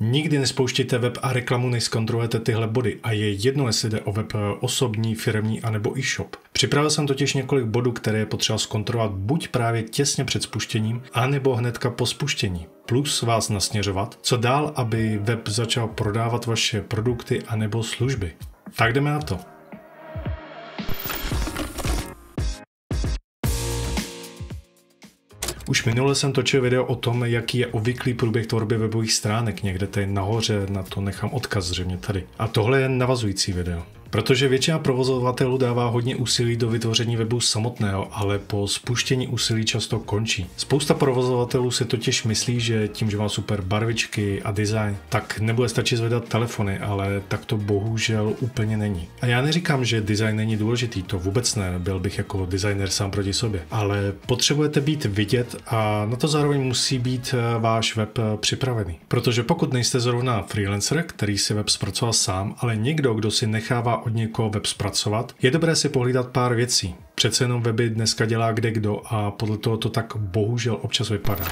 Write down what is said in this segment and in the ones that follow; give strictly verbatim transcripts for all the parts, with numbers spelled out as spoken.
Nikdy nespouštějte web a reklamu, než zkontrolujete tyhle body a je jedno, jestli jde o web osobní, firemní anebo e-shop. Připravil jsem totiž několik bodů, které je potřeba zkontrolovat buď právě těsně před spuštěním, anebo hnedka po spuštění. Plus vás nasměřovat, co dál, aby web začal prodávat vaše produkty anebo služby. Tak jdeme na to. Už minule jsem točil video o tom, jaký je obvyklý průběh tvorby webových stránek. Někde tady nahoře, na to nechám odkaz zřejmě tady. A tohle je navazující video. Protože většina provozovatelů dává hodně úsilí do vytvoření webu samotného, ale po spuštění úsilí často končí. Spousta provozovatelů si totiž myslí, že tím, že má super barvičky a design, tak nebude stačit zvedat telefony, ale tak to bohužel úplně není. A já neříkám, že design není důležitý, to vůbec ne, byl bych jako designer sám proti sobě. Ale potřebujete být vidět a na to zároveň musí být váš web připravený. Protože pokud nejste zrovna freelancer, který si web zpracoval sám, ale někdo, kdo si nechává od někoho web zpracovat, je dobré si pohlídat pár věcí. Přece jenom weby dneska dělá kde kdo a podle toho to tak bohužel občas vypadá.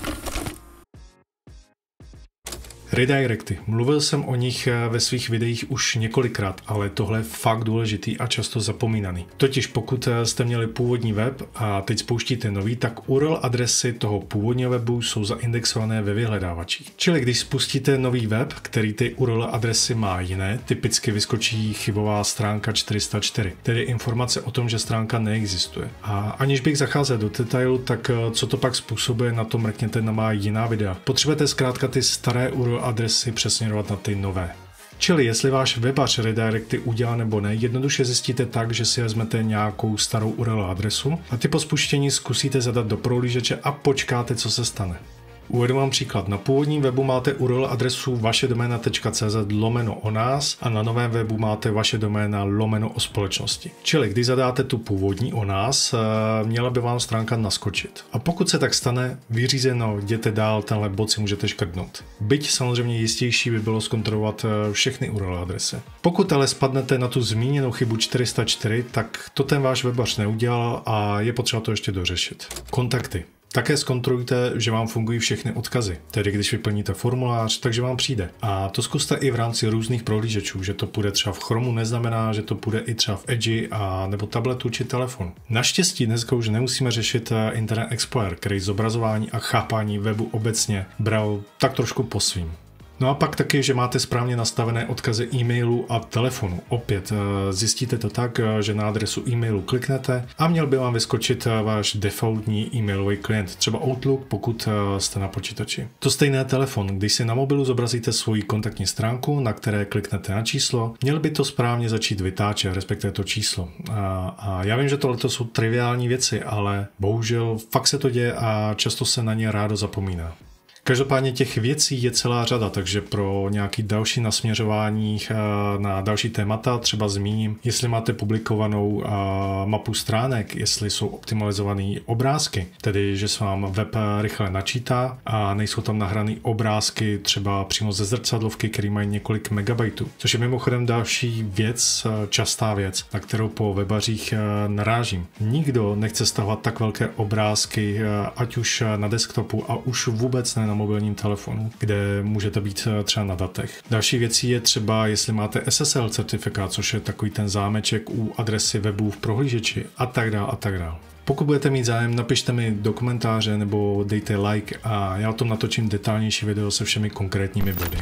Redirecty. Mluvil jsem o nich ve svých videích už několikrát, ale tohle je fakt důležitý a často zapomínaný. Totiž pokud jste měli původní web a teď spouštíte nový, tak U R L adresy toho původního webu jsou zaindexované ve vyhledávačích. Čili když spustíte nový web, který ty U R L adresy má jiné, typicky vyskočí chybová stránka čtyři sta čtyři, tedy informace o tom, že stránka neexistuje. A aniž bych zacházel do detailu, tak co to pak způsobuje, na to mrkněte na má jiná videa. Potřebujete zkrátka ty staré U R L adresy přesměrovat na ty nové. Čili jestli váš webař redirecty udělá nebo ne, jednoduše zjistíte tak, že si vezmete nějakou starou U R L adresu a ty po spuštění zkusíte zadat do prohlížeče a počkáte, co se stane. Uvedu vám příklad. Na původním webu máte U R L adresu vašedoména.cz lomeno o nás a na novém webu máte vaše doména lomeno o společnosti. Čili když zadáte tu původní o nás, měla by vám stránka naskočit. A pokud se tak stane, vyřízeno, jděte dál, tenhle bod si můžete škrtnout. Byť samozřejmě jistější by bylo zkontrolovat všechny U R L adresy. Pokud ale spadnete na tu zmíněnou chybu čtyři sta čtyři, tak to ten váš webař neudělal a je potřeba to ještě dořešit. Kontakty. Také zkontrolujte, že vám fungují všechny odkazy, tedy když vyplníte formulář, takže vám přijde. A to zkuste i v rámci různých prohlížečů, že to půjde třeba v Chromu, neznamená, že to půjde i třeba v Edge a nebo tabletu či telefonu. Naštěstí dneska už nemusíme řešit Internet Explorer, který zobrazování a chápání webu obecně bral tak trošku po svým. No a pak taky, že máte správně nastavené odkazy e-mailu a telefonu. Opět zjistíte to tak, že na adresu e-mailu kliknete a měl by vám vyskočit váš defaultní e-mailový klient, třeba Outlook, pokud jste na počítači. To stejné telefon, když si na mobilu zobrazíte svoji kontaktní stránku, na které kliknete na číslo, měl by to správně začít vytáčet, respektive to číslo. A, a já vím, že tohle jsou triviální věci, ale bohužel fakt se to děje a často se na ně rádo zapomíná. Každopádně těch věcí je celá řada, takže pro nějaký další nasměřování na další témata třeba zmíním, jestli máte publikovanou mapu stránek, jestli jsou optimalizované obrázky, tedy že se vám web rychle načítá a nejsou tam nahrané obrázky třeba přímo ze zrcadlovky, které mají několik megabajtů, což je mimochodem další věc, častá věc, na kterou po webařích narážím. Nikdo nechce stahovat tak velké obrázky, ať už na desktopu a už vůbec ne na mobilním telefonu, kde můžete být třeba na datech. Další věcí je třeba, jestli máte S S L certifikát, což je takový ten zámeček u adresy webu v prohlížeči a tak dále a tak dále. Pokud budete mít zájem, napište mi do komentáře nebo dejte like a já o tom natočím detailnější video se všemi konkrétními body.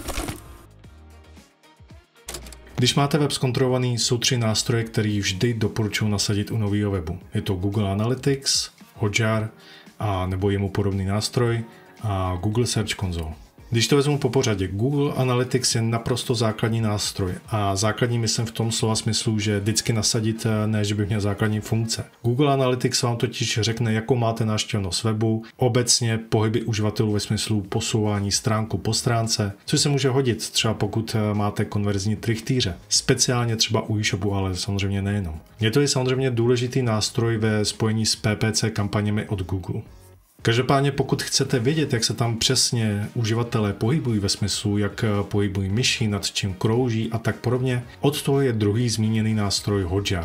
Když máte web zkontrolovaný, jsou tři nástroje, které vždy doporučuji nasadit u nového webu. Je to Google Analytics, Hotjar a nebo jemu podobný nástroj a Google Search Console. Když to vezmu po pořadě, Google Analytics je naprosto základní nástroj a základní myslím v tom slova smyslu, že vždycky nasadit, ne že by měl základní funkce. Google Analytics vám totiž řekne, jakou máte návštěvnost webu, obecně pohyby uživatelů ve smyslu posouvání stránku po stránce, což se může hodit třeba pokud máte konverzní trichtýře, speciálně třeba u e-shopu, ale samozřejmě nejenom. Je to i samozřejmě důležitý nástroj ve spojení s P P C kampaněmi od Google. Každopádně pokud chcete vědět, jak se tam přesně uživatelé pohybují ve smyslu, jak pohybují myši, nad čím krouží a tak podobně, od toho je druhý zmíněný nástroj Hotjar.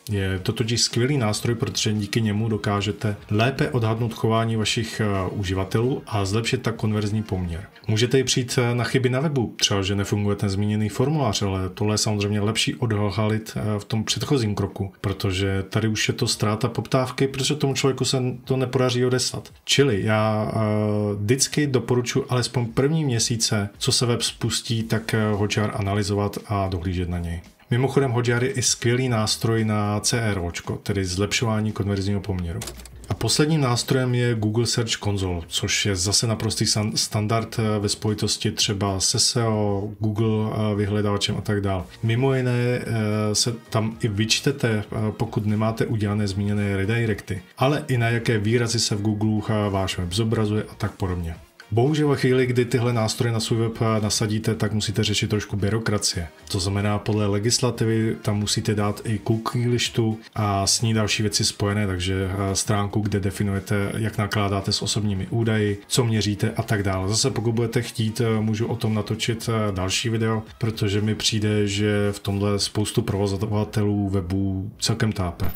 Je to totiž skvělý nástroj, protože díky němu dokážete lépe odhadnout chování vašich uživatelů a zlepšit tak konverzní poměr. Můžete i přijít na chyby na webu, třeba že nefunguje ten zmíněný formulář, ale tohle je samozřejmě lepší odhalit v tom předchozím kroku, protože tady už je to ztráta poptávky, protože tomu člověku se to nepodaří odeslat. Čili já uh, vždycky doporučuji alespoň první měsíce, co se web spustí, tak Hotjar analyzovat a dohlížet na něj. Mimochodem Hotjar je i skvělý nástroj na CROčko, tedy zlepšování konverzního poměru. A posledním nástrojem je Google Search Console, což je zase naprostý standard ve spojitosti třeba se S E O, Google vyhledávačem a tak dále. Mimo jiné se tam i vyčtete, pokud nemáte udělané zmíněné redirecty, ale i na jaké výrazy se v Google váš web zobrazuje a tak podobně. Bohužel ve chvíli, kdy tyhle nástroje na svůj web nasadíte, tak musíte řešit trošku byrokracie. To znamená, podle legislativy tam musíte dát i cookie listu a s ní další věci spojené, takže stránku, kde definujete, jak nakládáte s osobními údaji, co měříte a tak dále. Zase pokud budete chtít, můžu o tom natočit další video, protože mi přijde, že v tomhle spoustu provozovatelů webů celkem tápe.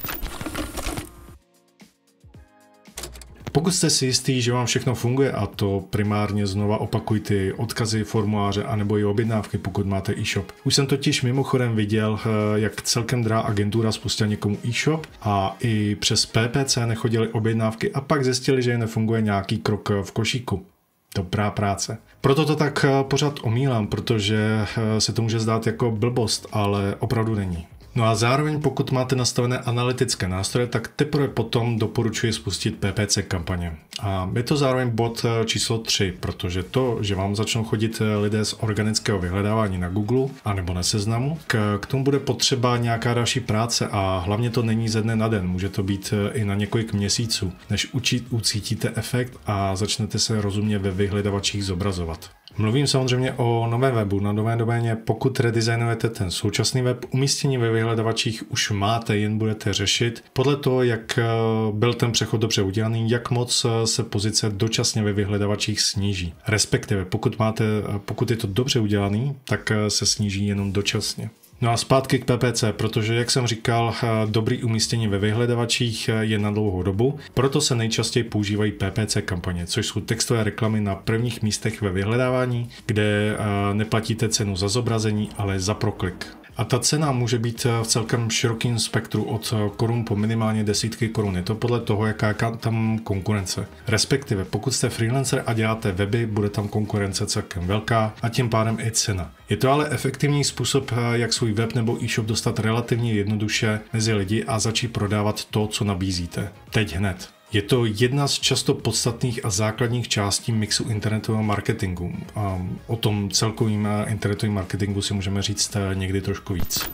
Pokud jste si jistý, že vám všechno funguje, a to primárně znova opakuj ty odkazy, formuláře anebo i objednávky, pokud máte e-shop. Už jsem totiž mimochodem viděl, jak celkem drá agentura spustila někomu e-shop a i přes P P C nechodily objednávky a pak zjistili, že nefunguje nějaký krok v košíku. Dobrá práce. Proto to tak pořád omílám, protože se to může zdát jako blbost, ale opravdu není. No a zároveň pokud máte nastavené analytické nástroje, tak teprve potom doporučuji spustit P P C kampaně. A je to zároveň bod číslo tři, protože to, že vám začnou chodit lidé z organického vyhledávání na Google anebo na Seznamu, k, k tomu bude potřeba nějaká další práce a hlavně to není ze dne na den, může to být i na několik měsíců, než učit, ucítíte efekt a začnete se rozumně ve vyhledavačích zobrazovat. Mluvím samozřejmě o novém webu. Na nové doméně, pokud redesignujete ten současný web, umístění ve vyhledavačích už máte, jen budete řešit podle toho, jak byl ten přechod dobře udělaný, jak moc se pozice dočasně ve vyhledavačích sníží. Respektive, pokud, máte, pokud je to dobře udělaný, tak se sníží jenom dočasně. No a zpátky k P P C, protože, jak jsem říkal, dobrý umístění ve vyhledavačích je na dlouhou dobu, proto se nejčastěji používají P P C kampaně, což jsou textové reklamy na prvních místech ve vyhledávání, kde neplatíte cenu za zobrazení, ale za proklik. A ta cena může být v celkem širokém spektru od korun po minimálně desítky korun. Je to podle toho, jaká je tam konkurence. Respektive, pokud jste freelancer a děláte weby, bude tam konkurence celkem velká a tím pádem i cena. Je to ale efektivní způsob, jak svůj web nebo e-shop dostat relativně jednoduše mezi lidi a začít prodávat to, co nabízíte. Teď hned. Je to jedna z často podstatných a základních částí mixu internetového marketingu. A o tom celkovým internetovém marketingu si můžeme říct někdy trošku víc.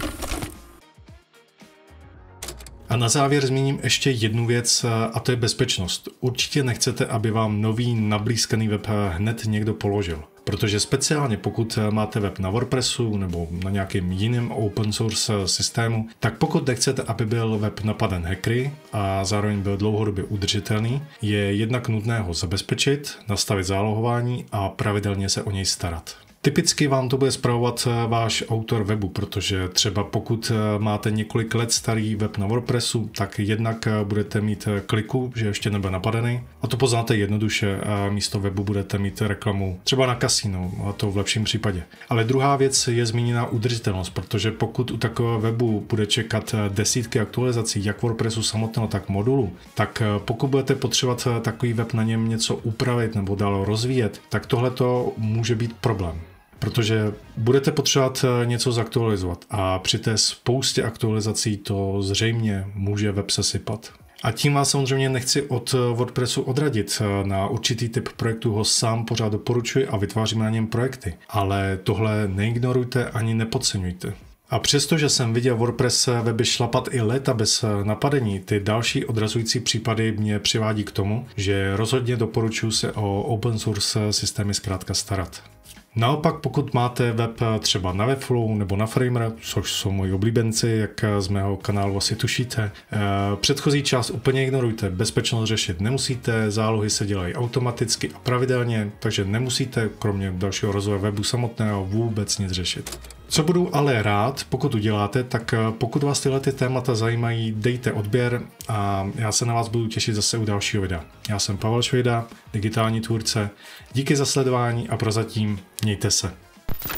A na závěr zmíním ještě jednu věc, a to je bezpečnost. Určitě nechcete, aby vám nový nablízkaný web hned někdo položil. Protože speciálně pokud máte web na WordPressu nebo na nějakým jiném open source systému, tak pokud nechcete, aby byl web napaden hackery a zároveň byl dlouhodobě udržitelný, je jednak nutné ho zabezpečit, nastavit zálohování a pravidelně se o něj starat. Typicky vám to bude spravovat váš autor webu, protože třeba pokud máte několik let starý web na WordPressu, tak jednak budete mít kliku, že ještě nebyl napadený, a to poznáte jednoduše, a místo webu budete mít reklamu třeba na kasino, a to v lepším případě. Ale druhá věc je zmíněná udržitelnost, protože pokud u takového webu bude čekat desítky aktualizací, jak WordPressu samotného, tak modulu, tak pokud budete potřebovat takový web na něm něco upravit nebo dál rozvíjet, tak tohle to může být problém. Protože budete potřebovat něco zaktualizovat a při té spoustě aktualizací to zřejmě může web sesypat. A tím vás samozřejmě nechci od WordPressu odradit. Na určitý typ projektu ho sám pořád doporučuji a vytváříme na něm projekty. Ale tohle neignorujte ani nepodceňujte. A přestože jsem viděl WordPress weby šlapat i léta bez napadení, ty další odrazující případy mě přivádí k tomu, že rozhodně doporučuji se o open source systémy zkrátka starat. Naopak, pokud máte web třeba na Webflow nebo na Framer, což jsou moji oblíbenci, jak z mého kanálu asi tušíte, předchozí část úplně ignorujte, bezpečnost řešit nemusíte, zálohy se dělají automaticky a pravidelně, takže nemusíte, kromě dalšího rozvoje webu samotného, vůbec nic řešit. Co budu ale rád, pokud uděláte, tak pokud vás tyhle ty témata zajímají, dejte odběr a já se na vás budu těšit zase u dalšího videa. Já jsem Pavel Švejda, digitální tvůrce. Díky za sledování a prozatím mějte se.